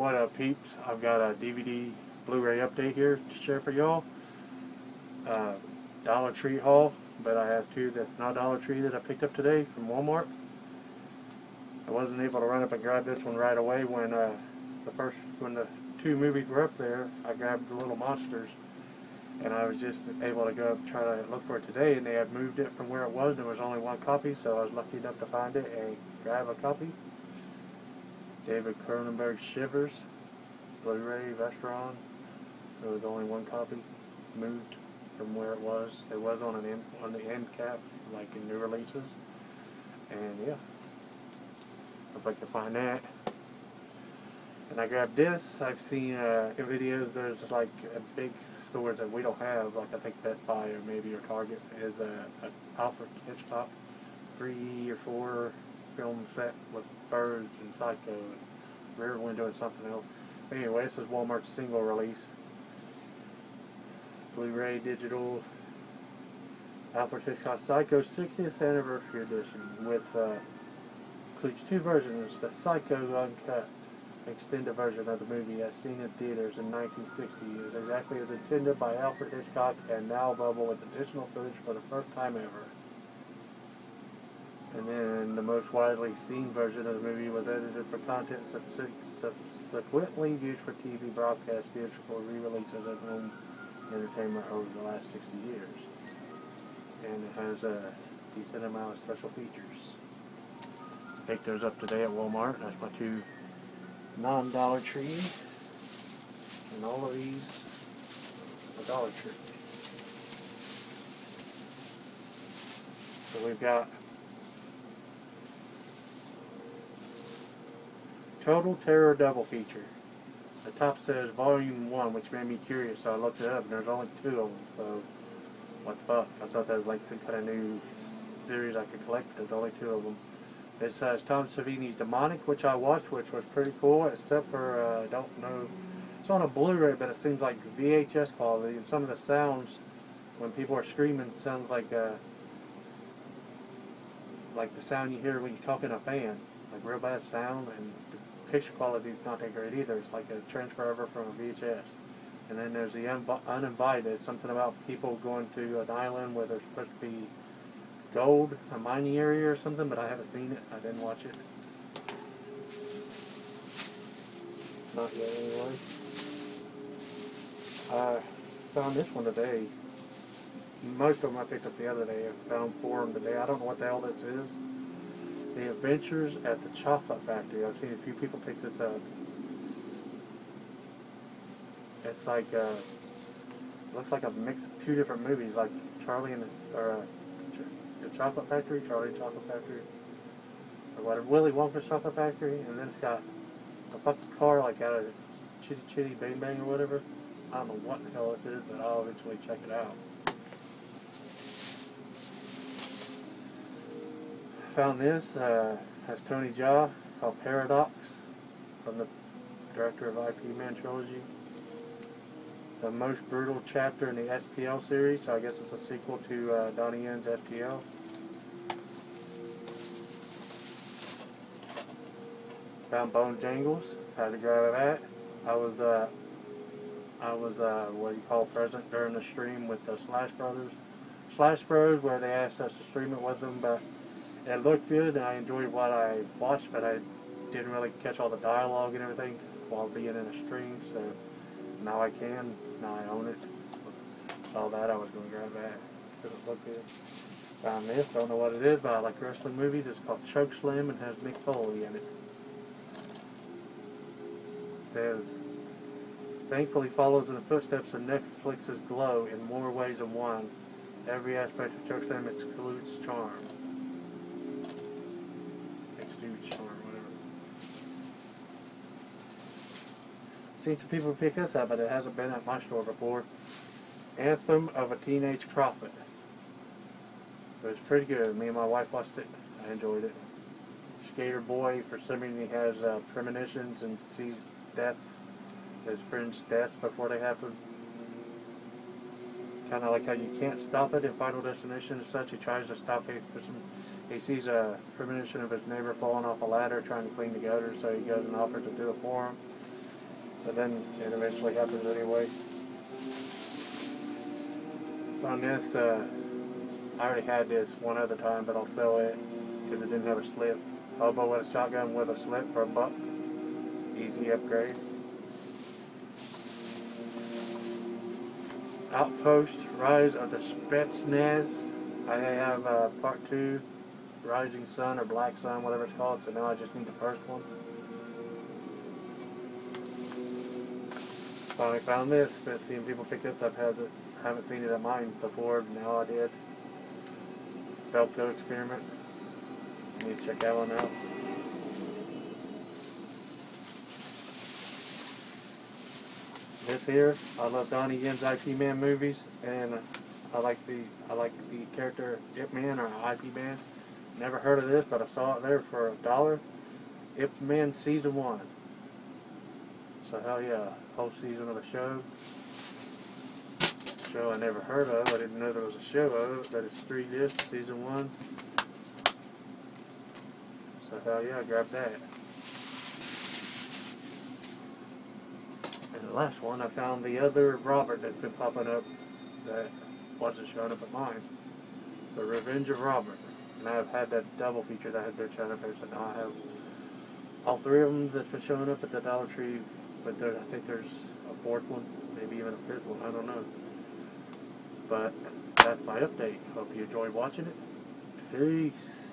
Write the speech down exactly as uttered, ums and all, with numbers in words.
What up, peeps? I've got a D V D Blu-ray update here to share for y'all. Uh, Dollar Tree haul, but I have two that's not Dollar Tree that I picked up today from Walmart. I wasn't able to run up and grab this one right away when uh, the first when the two movies were up there. I grabbed the Little Monsters, and I was just able to go up and try to look for it today, and they had moved it from where it was, and there was only one copy, so I was lucky enough to find it and grab a copy. David Cronenberg Shivers, Blu-ray, Vestron. There was only one copy, moved from where it was. It was on an end, on the end cap, like in new releases. And yeah, if I can find that. And I grabbed this. I've seen uh, in videos there's like a big stores that we don't have, like I think Best Buy or maybe or Target, is a, a Alfred Hitchcock three or four film set with Birds and Psycho and Rear Window and something else. But anyway, this is Walmart's single release. Blu-ray digital Alfred Hitchcock Psycho sixtieth Anniversary Edition with uh, includes two versions. The Psycho Uncut extended version of the movie as seen in theaters in nineteen sixty is exactly as intended by Alfred Hitchcock and now available with additional footage for the first time ever. And then the most widely seen version of the movie was edited for content subsequently used for T V broadcast, theatrical re-releases, and home entertainment over the last sixty years. And it has a decent amount of special features. Picked those up today at Walmart. That's my two non-Dollar Tree. And all of these are Dollar Tree. So we've got Total Terror Double Feature. The top says Volume one, which made me curious, so I looked it up, and there's only two of them, so what the fuck? I thought that was like some kind of new series I could collect, but there's only two of them. It says Tom Savini's Demonic, which I watched, which was pretty cool, except for, uh, I don't know, it's on a Blu-ray, but it seems like V H S quality, and some of the sounds, when people are screaming, sounds like, uh, like the sound you hear when you talk in a fan, like real bad sound, and the picture quality is not that great either. It's like a transfer over from a V H S. And then there's the Uninvited, something about people going to an island where there's supposed to be gold, a mining area or something, but I haven't seen it. I didn't watch it. Not yet, anyway. I found this one today. Most of them I picked up the other day. I found four of them today. I don't know what the hell this is. The Adventures at the Chocolate Factory. I've seen a few people pick this up. It's like uh, looks like a mix of two different movies, like Charlie and the, or uh, the Chocolate Factory, Charlie and Chocolate Factory, or whatever, Willy Wonka's Chocolate Factory, and then it's got a fucking car like out of Chitty Chitty Bang Bang or whatever. I don't know what the hell this is, but I'll eventually check it out. Found this, uh, has Tony Jaa, called Paradox, from the director of I P Man Trilogy. The most brutal chapter in the S T L series, so I guess it's a sequel to uh, Donnie Yen's S T L. Found Bone Jangles, had to grab that. I was, uh, I was, uh, what do you call, present during the stream with the Slash Brothers. Slash Bros, where they asked us to stream it with them, but it looked good, and I enjoyed what I watched, but I didn't really catch all the dialogue and everything while being in a stream, so now I can. Now I own it. Saw that, I was going to grab that because it looked good. Found this, don't know what it is, but I like wrestling movies. It's called Choke Slam and has Mick Foley in it. It says, thankfully follows in the footsteps of Netflix's Glow in more ways than one. Every aspect of Choke Slam excludes charm. Charm, whatever. Seen some people pick this up, but it hasn't been at my store before. Anthem of a Teenage Prophet. So it's pretty good. Me and my wife watched it. I enjoyed it. Skater boy, for some reason, he has uh, premonitions and sees deaths, his friends' deaths before they happen. Kind of like how you can't stop it in Final Destination and such. He tries to stop it for some. He sees a premonition of his neighbor falling off a ladder trying to clean the gutters, so he goes and offers to do it for him. but then it eventually happens anyway. On this, uh, I already had this one other time, but I'll sell it because it didn't have a slip. Hobo with a shotgun with a slip for a buck. Easy upgrade. Outpost, Rise of the Spetsnaz. I have uh, part two, Rising Sun or Black Sun, whatever it's called, so now I just need the first one. Finally found this. Been seeing people pick this up. Have it, haven't seen it at mine before. Now I did. Belko Experiment. Need to check that one out. This here, I love Donnie Yen's I P Man movies, and I like the I like the character Ip Man or I P Man. Never heard of this, but I saw it there for a dollar. Ip Man season one. So hell yeah, whole season of a show. Show I never heard of. I didn't know there was a show of it, but it's three discs, season one. So hell yeah, grab that. And the last one, I found the other Robert that's been popping up that wasn't showing up at mine. The Revenge of Robert. And I've had that double feature that had been showing up there, so now I have all three of them that's been showing up at the Dollar Tree, but there, I think there's a fourth one, maybe even a fifth one, I don't know. But that's my update. Hope you enjoyed watching it. Peace.